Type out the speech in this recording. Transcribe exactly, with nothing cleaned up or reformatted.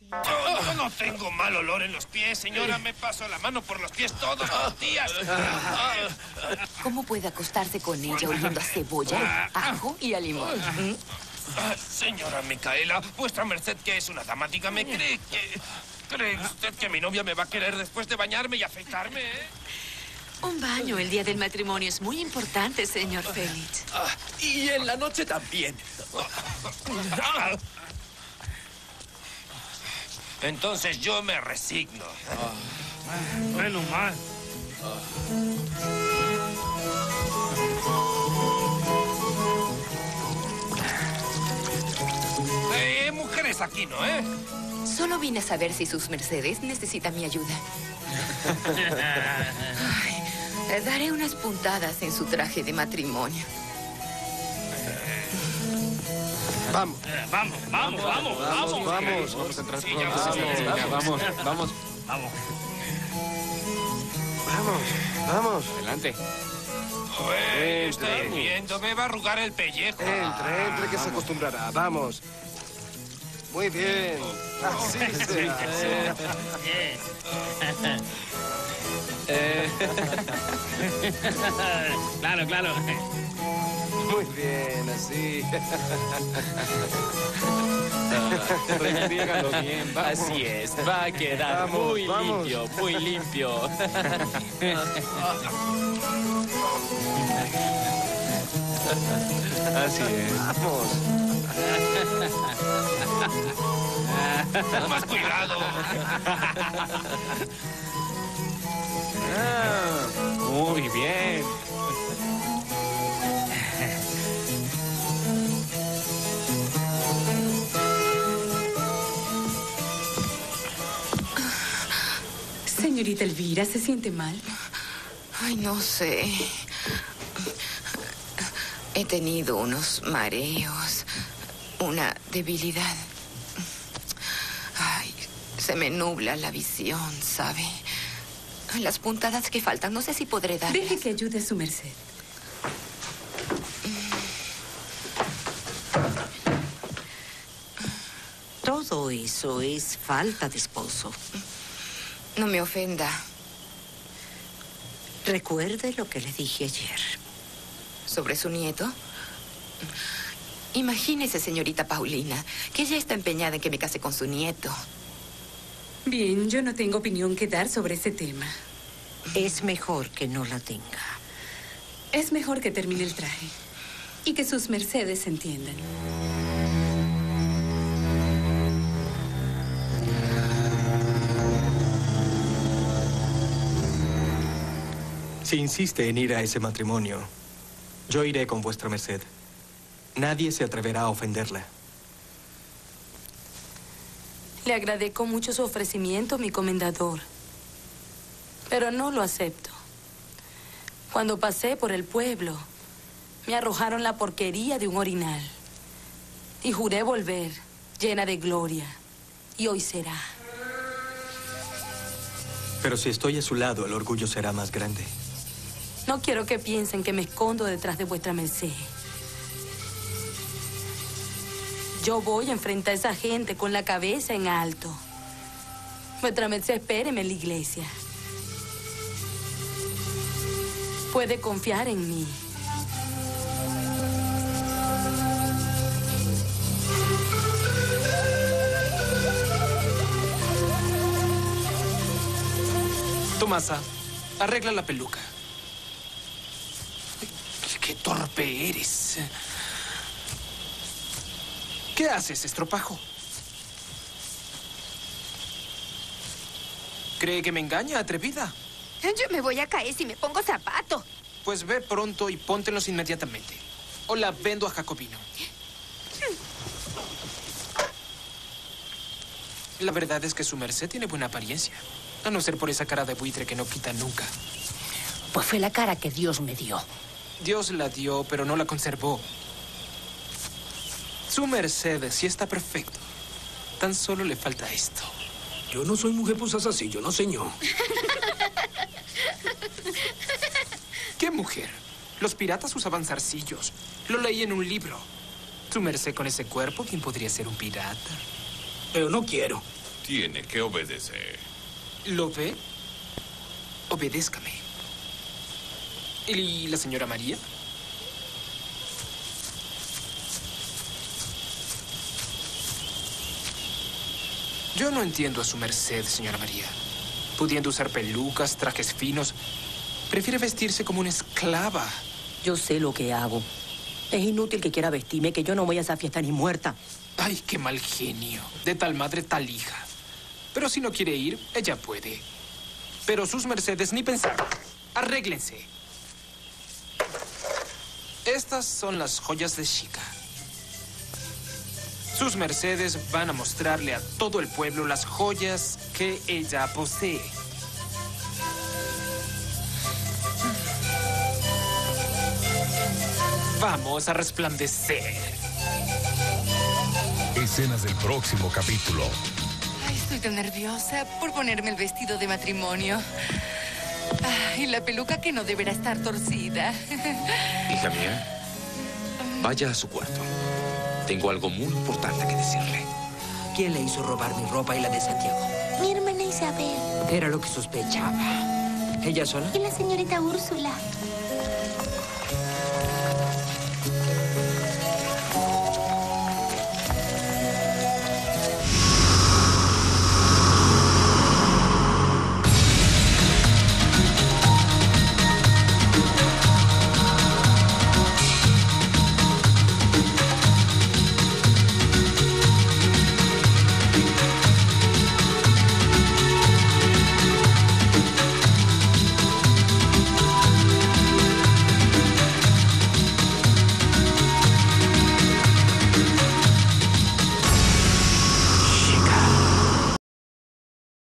Oh, yo no tengo mal olor en los pies, señora. Me paso la mano por los pies todos los días. ¿Cómo puede acostarse con ella oliendo a cebolla, ajo y a limón? Ah, señora Micaela, vuestra merced que es una dama, dígame, ¿cree que... ¿Cree usted que mi novia me va a querer después de bañarme y afeitarme, eh? Un baño el día del matrimonio es muy importante, señor Félix. Ah, y en la noche también. Entonces yo me resigno. Ah. Bueno, mal. Eh, mujeres aquí, ¿no, eh? Solo vine a saber si sus mercedes necesitan mi ayuda. Ay, daré unas puntadas en su traje de matrimonio. Vamos. Eh, vamos, vamos, vamos, vamos. Vamos, vamos a entrar Sí, pronto. ya, Sí, sí, sí, ya, vamos, vamos. Vamos. Vamos, vamos. Adelante. Oye, estoy Entra. viendo, me va a arrugar el pellejo. Entre, entre, que se acostumbrará. Vamos. Muy bien. Así se hace. Eh. Claro, claro. Muy bien, así. Restriégalo bien, vamos. Así es, va a quedar Vamos, muy vamos. limpio, muy limpio. Así es. Vamos. Más cuidado. Ah, Muy bien. Señorita Elvira, ¿se siente mal? Ay, no sé. He tenido unos mareos, una debilidad. Ay, se me nubla la visión, ¿sabe? Las puntadas que faltan, no sé si podré darlas. Deje que ayude a su merced. Todo eso es falta de esposo. No me ofenda. Recuerde lo que le dije ayer. ¿Sobre su nieto? Imagínese, señorita Paulina, que ella está empeñada en que me case con su nieto. Bien, yo no tengo opinión que dar sobre ese tema. Es mejor que no la tenga. Es mejor que termine el traje y que sus mercedes se entiendan. Si insiste en ir a ese matrimonio, yo iré con vuestra merced. Nadie se atreverá a ofenderla. Le agradezco mucho su ofrecimiento, mi comendador. Pero no lo acepto. Cuando pasé por el pueblo, me arrojaron la porquería de un orinal. Y juré volver, llena de gloria. Y hoy será. Pero si estoy a su lado, el orgullo será más grande. No quiero que piensen que me escondo detrás de vuestra merced. Yo voy a enfrentar a esa gente con la cabeza en alto. Vuestra merced, espéreme en la iglesia. Puede confiar en mí. Tomasa, arregla la peluca. ¡Qué torpe eres! ¿Qué haces, estropajo? ¿Cree que me engaña, atrevida? Yo me voy a caer si me pongo zapato. Pues ve pronto y póntelos inmediatamente. O la vendo a Jacobino. La verdad es que su merced tiene buena apariencia. A no ser por esa cara de buitre que no quita nunca. Pues fue la cara que Dios me dio. Dios la dio, pero no la conservó. Su merced sí está perfecto. Tan solo le falta esto. Yo no soy mujer pues así, yo no señor. ¿Qué mujer? Los piratas usaban zarcillos. Lo leí en un libro. Su merced con ese cuerpo, ¿quién podría ser un pirata? Pero no quiero. tiene que obedecer. ¿Lo ve? Obedézcame. ¿Y la señora María? Yo no entiendo a su merced, señora María. Pudiendo usar pelucas, trajes finos, prefiere vestirse como una esclava. Yo sé lo que hago. Es inútil que quiera vestirme, que yo no voy a esa fiesta ni muerta. Ay, qué mal genio. De tal madre, tal hija. Pero si no quiere ir, ella puede. Pero sus mercedes ni pensar. Arréglense. Estas son las joyas de Chica. Sus mercedes van a mostrarle a todo el pueblo las joyas que ella posee. Vamos a resplandecer. Escenas del próximo capítulo. Ay, estoy tan nerviosa por ponerme el vestido de matrimonio. Ay, la peluca que no deberá estar torcida. Hija mía, vaya a su cuarto. Tengo algo muy importante que decirle. ¿Quién le hizo robar mi ropa y la de Santiago? Mi hermana Isabel. Era lo que sospechaba. ¿Ella sola? Y la señorita Úrsula.